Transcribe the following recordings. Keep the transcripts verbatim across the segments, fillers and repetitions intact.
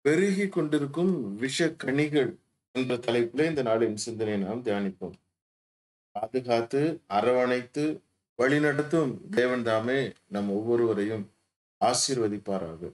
பெருகி கொண்டிருக்கும் விஷ கனிகள் என்ற தலைப்பிலே இந்த நாளின் சிந்தனையை நாம் தியானிப்போம். பாதுகாத்து, அரவணைத்து, வழிநடத்தும் தேவன் தாமே நம் ஒவ்வொருவரையும் ஆசீர்வதிப்பாராக.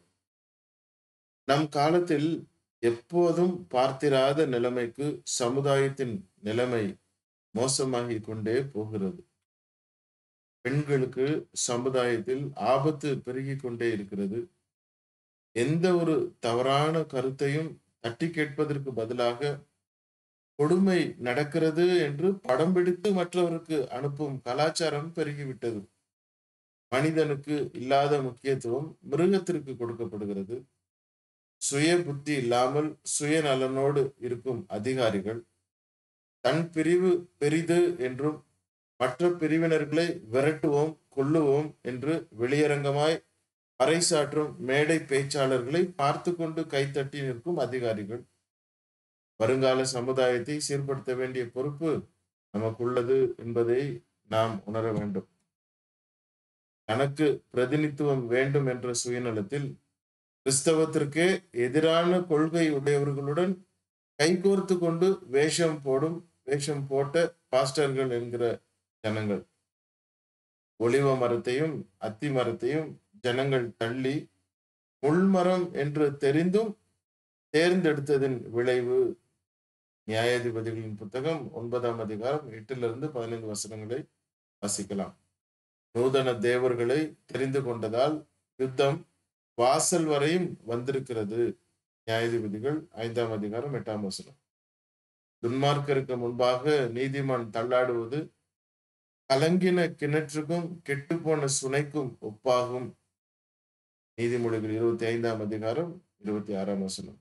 நம் காலத்தில் எப்போதும் பார்த்திராத நிலைமைக்கு சமுதாயத்தின் நிலைமை மோசமாகிக் கொண்டே போகிறது. பெண்களுக்கு சமுதாயத்தில் ஆபத்து பெருகிக் கொண்டே இருக்கிறது. எந்த ஒரு தவறான கருத்தையும் தட்டி கேட்பதற்கு பதிலாக கொடுமை நடக்கிறது என்று படம் பிடித்து மற்றவருக்கு அனுப்பும் கலாச்சாரம் பெருகிவிட்டது. மனிதனுக்கு இல்லாத முக்கியத்துவம் மிருகத்திற்கு கொடுக்கப்படுகிறது. சுய புத்தி இல்லாமல் சுயநலனோடு இருக்கும் அதிகாரிகள் தன் பிரிவு பெரிது என்றும் மற்ற பிரிவினர்களை விரட்டுவோம், கொல்லுவோம் என்று வெளியரங்கமாய் பறைசாற்றும் மேடை பேச்சாளர்களை பார்த்து கொண்டு கைத்தட்டி நிற்கும் அதிகாரிகள். வருங்கால சமுதாயத்தை சீர்படுத்த வேண்டிய பொறுப்பு நமக்குள்ளது என்பதை நாம் உணர வேண்டும். தனக்கு பிரதிநித்துவம் வேண்டும் என்ற சுயநலத்தில் கிறிஸ்தவத்திற்கே எதிரான கொள்கை உடையவர்களுடன் கைகோர்த்து கொண்டு வேஷம் போடும் வேஷம் போட்ட பாஸ்டர்கள் என்கிற ஜனங்கள். ஒலிவ மரத்தையும் அத்தி மரத்தையும் ஜனங்கள் தள்ளி முள்மரம் என்று தெரிந்தும் தேர்ந்தெடுத்ததின் விளைவு. நியாயாதிபதிகளின் புத்தகம் ஒன்பதாம் அதிகாரம் எட்டிலிருந்து பதினைந்து வசனங்களை வாசிக்கலாம். நூதன தேவர்களை தெரிந்து கொண்டதால் யுத்தம் வாசல் வரையும் வந்திருக்கிறது. நியாயாதிபதிகள் ஐந்தாம் அதிகாரம் எட்டாம் வசனம். துன்மார்க்கருக்கு முன்பாக நீதிமான் தள்ளாடுவது கலங்கின கிணற்றுக்கும் கெட்டுப்போன சுனைக்கும் ஒப்பாகும். நீதிமொழிகள் இருபத்தி ஐந்தாம் அதிகாரம் இருபத்தி ஆறாம் வசனம்.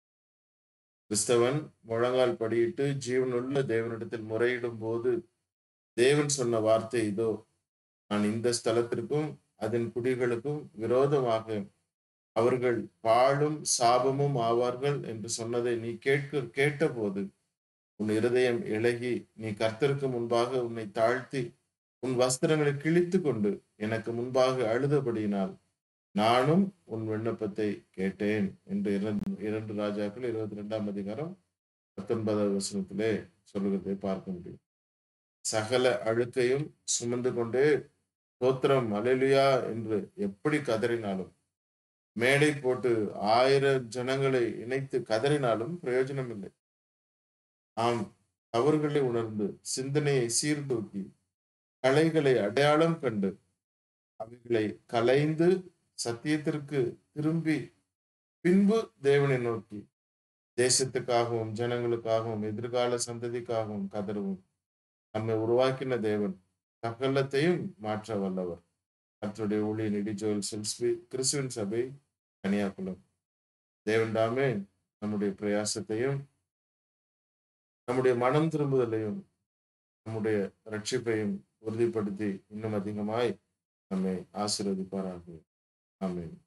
கிறிஸ்தவன் முழங்கால் படியிட்டு ஜீவனுள்ள தேவனிடத்தில் முறையிடும் போது தேவன் சொன்ன வார்த்தை இதோ, நான் இந்த ஸ்தலத்திற்கும் அதன் குடிகளுக்கும் விரோதமாக அவர்கள் பாழும் சாபமும் ஆவார்கள் என்று சொன்னதை நீ கேட்க கேட்டபோது உன் இருதயம் இளகி நீ கர்த்தருக்கு முன்பாக உன்னை தாழ்த்தி உன் வஸ்திரங்களை கிழித்து கொண்டு எனக்கு முன்பாக அழுதபடியினால் நானும் உன் விண்ணப்பத்தை கேட்டேன் என்று இரண்டு இரண்டு ராஜாக்கள் இருபத்தி இரண்டாம் அதிகாரம் பத்தொன்பதாவது வசனத்திலே சொல்லுகிறதை பார்க்க முடியும். சகல அழுக்கையும் சுமந்து கொண்டே ஸ்தோத்திரம் அல்லேலூயா என்று எப்படி கதறினாலும், மேடை போட்டு ஆயிரம் ஜனங்களை இணைத்து கதறினாலும் பிரயோஜனம் இல்லை. ஆம், அவர்களை உணர்ந்து சிந்தனையை சீர்தூக்கி கலைகளை அடையாளம் கண்டு அவைகளை கலைந்து சத்தியத்திற்கு திரும்பி பின்பு தேவனை நோக்கி தேசத்துக்காகவும் ஜனங்களுக்காகவும் எதிர்கால சந்ததிக்காகவும் கதறுவோம். நம்மை உருவாக்கின தேவன் சகலத்தையும் மாற்ற வல்லவர். கர்த்தருடைய ஊழியர் இடி ஜோயல் செல்ஸ்பி, கிறிஸ்துவின் சபை, கன்னியாகுளம். தேவன் தாமே நம்முடைய பிரயாசத்தையும் நம்முடைய மனம் திரும்புதலையும் நம்முடைய ரட்சிப்பையும் உறுதிப்படுத்தி இன்னும் அதிகமாய் நம்மை ஆசீர்வதிப்பாராக. ஆமென்.